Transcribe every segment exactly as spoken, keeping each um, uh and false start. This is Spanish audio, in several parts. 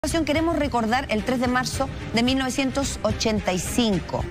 Queremos recordar el tres de marzo de mil novecientos ochenta y cinco.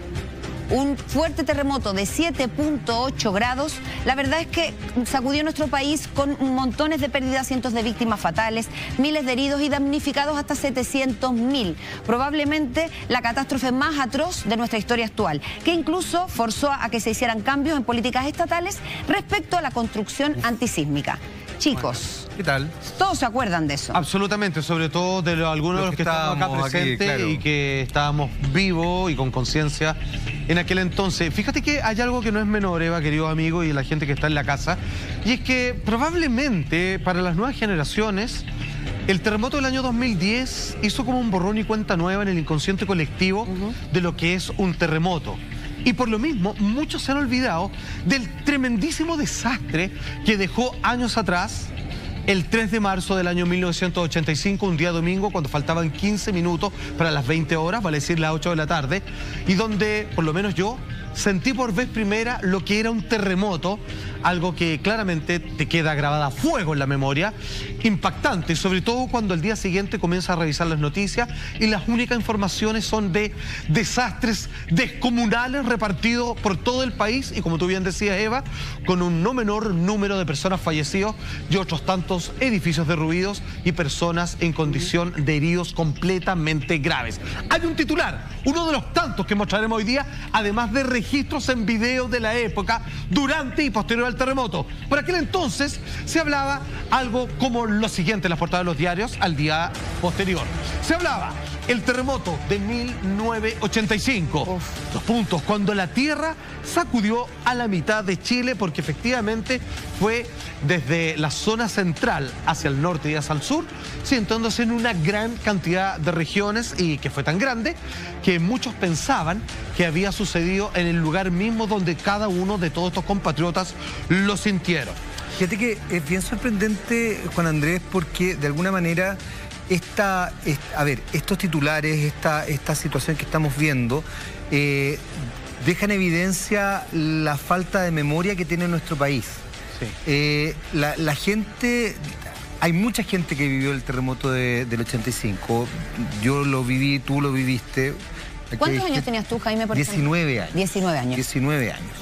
Un fuerte terremoto de siete punto ocho grados. La verdad es que sacudió nuestro país con montones de pérdidas, cientos de víctimas fatales, miles de heridos y damnificados hasta setecientos mil. Probablemente la catástrofe más atroz de nuestra historia actual, que incluso forzó a que se hicieran cambios en políticas estatales respecto a la construcción antisísmica. Chicos, ¿qué tal? ¿Todos se acuerdan de eso? Absolutamente, sobre todo de lo, algunos de los que, que estamos acá presentes aquí, claro. Y que estábamos vivos y con conciencia en aquel entonces. Fíjate que hay algo que no es menor, Eva, querido amigo, y la gente que está en la casa, y es que probablemente para las nuevas generaciones el terremoto del año dos mil diez hizo como un borrón y cuenta nueva en el inconsciente colectivo uh-huh. de lo que es un terremoto. Y por lo mismo, muchos se han olvidado del tremendísimo desastre que dejó años atrás el tres de marzo del año mil novecientos ochenta y cinco, un día domingo, cuando faltaban quince minutos para las veinte horas, vale decir las ocho de la tarde, y donde, por lo menos yo, sentí por vez primera lo que era un terremoto, algo que claramente te queda grabada a fuego en la memoria, impactante, sobre todo cuando al día siguiente comienzas a revisar las noticias y las únicas informaciones son de desastres descomunales repartidos por todo el país y, como tú bien decías, Eva, con un no menor número de personas fallecidas y otros tantos edificios derruidos y personas en condición de heridos completamente graves. Hay un titular, uno de los tantos que mostraremos hoy día, además de registros en video de la época durante y posterior al terremoto. Por aquel entonces se hablaba algo como lo siguiente en las portadas de los diarios al día posterior. Se hablaba el terremoto de mil novecientos ochenta y cinco. Uf. Los puntos, cuando la tierra sacudió a la mitad de Chile, porque efectivamente fue desde la zona central hacia el norte y hacia el sur, sentándose en una gran cantidad de regiones, y que fue tan grande que muchos pensaban que había sucedido en el lugar mismo donde cada uno de todos estos compatriotas lo sintieron. Fíjate que es bien sorprendente, Juan Andrés, porque de alguna manera esta, esta a ver, estos titulares, esta, esta situación que estamos viendo, eh, dejan en evidencia la falta de memoria que tiene nuestro país. Sí. Eh, la, la gente... Hay mucha gente que vivió el terremoto de, del ochenta y cinco. Yo lo viví, tú lo viviste. Aquí ¿Cuántos años tenías tú, Jaime, por diecinueve ejemplo? años. diecinueve años. diecinueve años.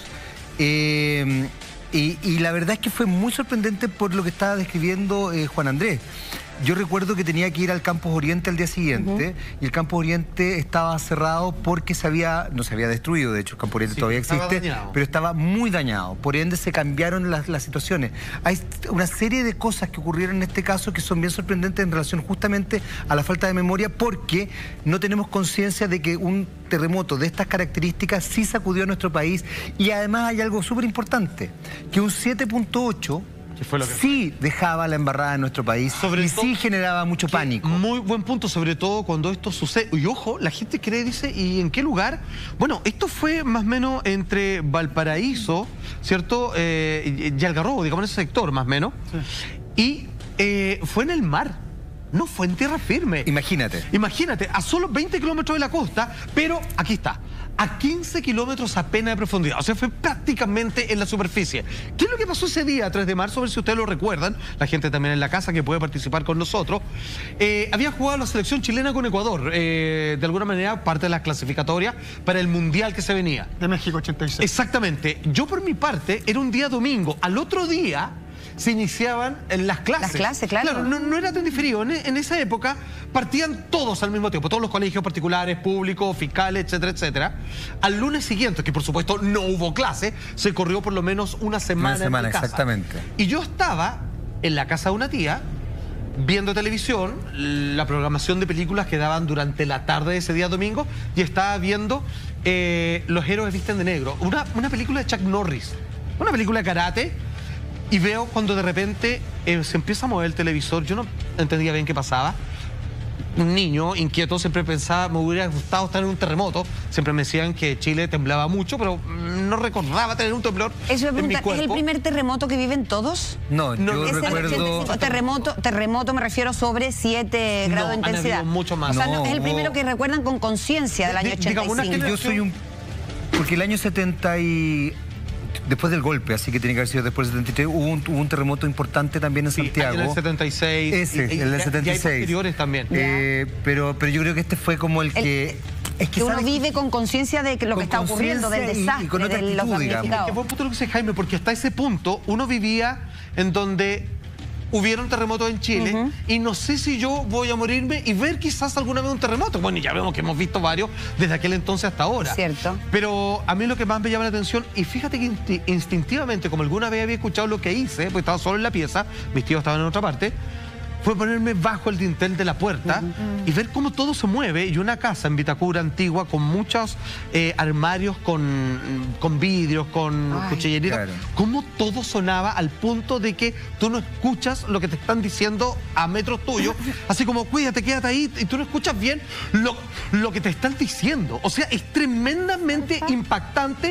Eh, y, y la verdad es que fue muy sorprendente por lo que estaba describiendo eh, Juan Andrés. Yo recuerdo que tenía que ir al Campus Oriente al día siguiente, uh-huh. y el Campus Oriente estaba cerrado porque se había, no se había destruido, de hecho el Campus Oriente sí, todavía existe, pero estaba muy dañado, por ende se cambiaron las, las situaciones. Hay una serie de cosas que ocurrieron en este caso que son bien sorprendentes en relación justamente a la falta de memoria, porque no tenemos conciencia de que un terremoto de estas características sí sacudió a nuestro país, y además hay algo súper importante, que un siete punto ocho Fue lo que sí fue. dejaba la embarrada en nuestro país sobre y sí generaba mucho pánico. Muy buen punto, sobre todo cuando esto sucede. Y ojo, la gente cree, dice, ¿y en qué lugar? Bueno, esto fue más o menos entre Valparaíso, ¿cierto? Eh, y Algarrobo, digamos, en ese sector, más o menos. Sí. Y eh, fue en el mar. No fue en tierra firme. Imagínate. Imagínate, a solo veinte kilómetros de la costa, pero aquí está, a quince kilómetros apenas de profundidad. O sea, fue prácticamente en la superficie. ¿Qué es lo que pasó ese día, tres de marzo? A ver si ustedes lo recuerdan, la gente también en la casa que puede participar con nosotros. Eh, había jugado la selección chilena con Ecuador, eh, de alguna manera parte de las clasificatorias para el Mundial que se venía. De México ochenta y seis. Exactamente. Yo por mi parte, era un día domingo. Al otro día se iniciaban las clases. Las clases, claro. Claro, no, no era tan diferido. En, en esa época partían todos al mismo tiempo, todos los colegios particulares, públicos, fiscales, etcétera, etcétera. Al lunes siguiente, que por supuesto no hubo clase, se corrió por lo menos una semana. Una semana, en mi casa. Exactamente. Y yo estaba en la casa de una tía, viendo televisión, la programación de películas que daban durante la tarde de ese día domingo, y estaba viendo eh, Los héroes visten de negro, una, una película de Chuck Norris, una película de karate. Y veo cuando de repente eh, se empieza a mover el televisor. Yo no entendía bien qué pasaba. Un niño inquieto siempre pensaba, me hubiera gustado estar en un terremoto. Siempre me decían que Chile temblaba mucho, pero no recordaba tener un temblor Eso en mi cuerpo. ¿Es el primer terremoto que viven todos? No, no yo ¿Es recuerdo... el terremoto, terremoto me refiero sobre siete no, grados de intensidad. Mucho más. O sea, no, no, es el primero que recuerdan con conciencia del año ochenta y cinco. Digamos, una que yo soy un... Porque el año setenta y... después del golpe, así que tiene que haber sido después del setenta y tres. Hubo un, hubo un terremoto importante también en sí, Santiago. En el setenta y seis. Ese, y, el del setenta y seis. Y hay posteriores también. Eh, pero, pero yo creo que este fue como el, el que... Es que, que uno vive con conciencia de lo que está ocurriendo, del desastre, y, y con otra actitud, de los damnificados. Que fue un punto lo que dice Jaime, porque hasta ese punto uno vivía en donde hubieron terremotos en Chile, uh-huh. y no sé si yo voy a morirme y ver quizás alguna vez un terremoto. Bueno, y ya vemos que hemos visto varios desde aquel entonces hasta ahora. Cierto. Pero a mí lo que más me llama la atención, y fíjate que instintivamente, como alguna vez había escuchado lo que hice, porque estaba solo en la pieza, mis tíos estaban en otra parte, fue ponerme bajo el dintel de la puerta uh-huh. y ver cómo todo se mueve. Y una casa en Vitacura antigua con muchos eh, armarios con, con vidrios, con Ay, cuchilleritas, claro. cómo todo sonaba al punto de que tú no escuchas lo que te están diciendo a metros tuyos, así como cuídate, quédate ahí, y tú no escuchas bien lo, lo que te están diciendo. O sea, es tremendamente uh-huh. impactante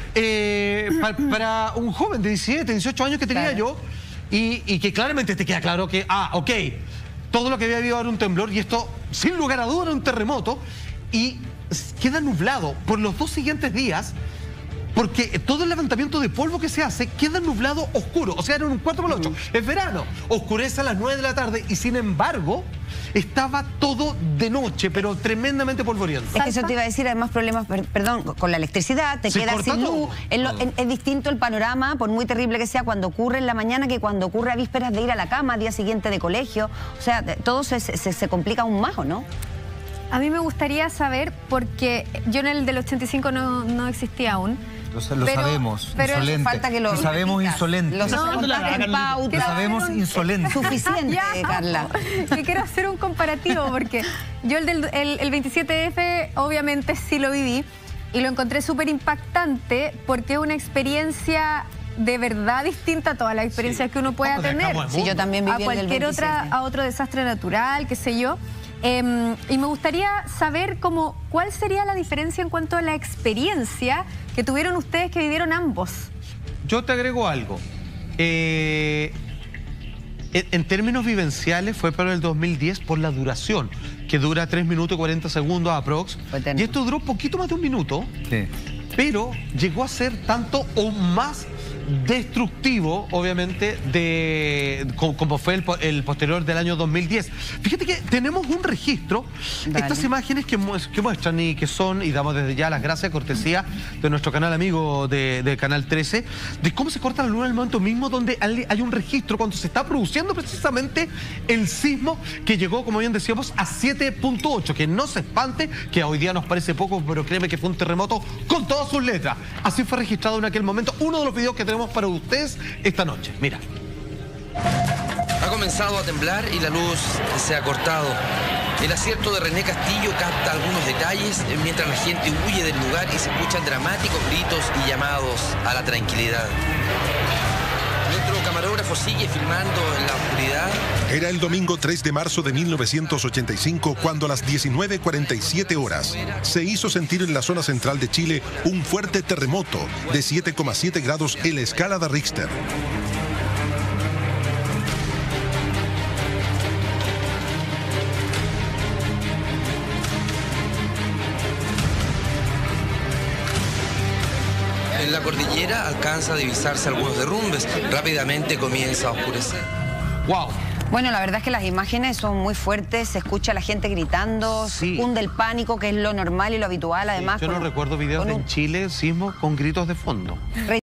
eh, para, para un joven de diecisiete, dieciocho años que tenía claro. yo. Y, y que claramente te queda claro que, ah, ok, todo lo que había habido era un temblor y esto, sin lugar a duda, era un terremoto, y queda nublado por los dos siguientes días, porque todo el levantamiento de polvo que se hace queda nublado oscuro. O sea, era un cuatro por ocho. Es verano, oscurece a las nueve de la tarde y sin embargo estaba todo de noche, pero tremendamente polvoriento. Es que eso te iba a decir, además problemas, per, perdón, con la electricidad, te quedas sin luz. Es, lo, es, es distinto el panorama, por muy terrible que sea, cuando ocurre en la mañana que cuando ocurre a vísperas de ir a la cama, día siguiente de colegio. O sea, todo se, se, se complica aún más, ¿o no? A mí me gustaría saber, porque yo en el del ochenta y cinco no, no existía aún. Lo, lo pero, sabemos, pero insolente. Falta que lo, lo sabemos insolente. Lo no, no, lo sabemos insolente. Suficiente, ya, Carla. Que quiero hacer un comparativo, porque yo el del el, el veintisiete F obviamente sí lo viví y lo encontré súper impactante porque es una experiencia de verdad distinta a todas las experiencias sí. que uno pueda tener. Sí, yo también viví a cualquier otra, a otro desastre natural, qué sé yo. Eh, y me gustaría saber cómo, cuál sería la diferencia en cuanto a la experiencia que tuvieron ustedes que vivieron ambos. Yo te agrego algo. Eh, en, en términos vivenciales fue para el dos mil diez por la duración, que dura tres minutos y cuarenta segundos aprox. Y esto duró un poquito más de un minuto, sí. pero llegó a ser tanto o más destructivo, obviamente, de como fue el, el posterior del año dos mil diez. Fíjate que tenemos un registro, Dale. estas imágenes que, que muestran y que son, y damos desde ya las gracias, cortesía de nuestro canal amigo de, de Canal trece, de cómo se corta la luna en el momento mismo donde hay un registro cuando se está produciendo precisamente el sismo que llegó, como bien decíamos, a siete punto ocho, que no se espante, que hoy día nos parece poco, pero créeme que fue un terremoto con todas sus letras. Así fue registrado en aquel momento. Uno de los videos que tenemos para ustedes esta noche. Mira. Ha comenzado a temblar y la luz se ha cortado. El acierto de René Castillo capta algunos detalles mientras la gente huye del lugar y se escuchan dramáticos gritos y llamados a la tranquilidad. Nuestro camarógrafo sigue filmando en la oscuridad. Era el domingo tres de marzo de mil novecientos ochenta y cinco cuando a las diecinueve cuarenta y siete horas se hizo sentir en la zona central de Chile un fuerte terremoto de siete coma siete grados en la escala de Richter. En la cordillera alcanza a divisarse algunos derrumbes. Rápidamente comienza a oscurecer. ¡Wow! Bueno, la verdad es que las imágenes son muy fuertes, se escucha a la gente gritando, sí. se hunde el pánico, que es lo normal y lo habitual, además. Sí, yo con, no recuerdo videos un... en Chile, sismos con gritos de fondo.